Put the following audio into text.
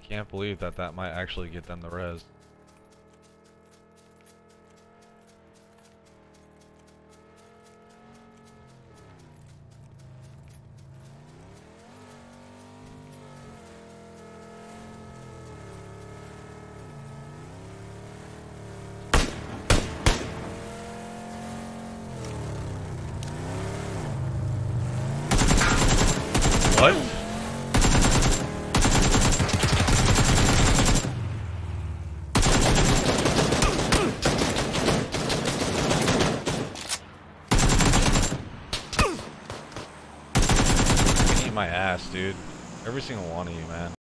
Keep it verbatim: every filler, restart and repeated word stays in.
can't believe that that might actually get them the res. What? Eat my ass, dude. Every single one of you, man.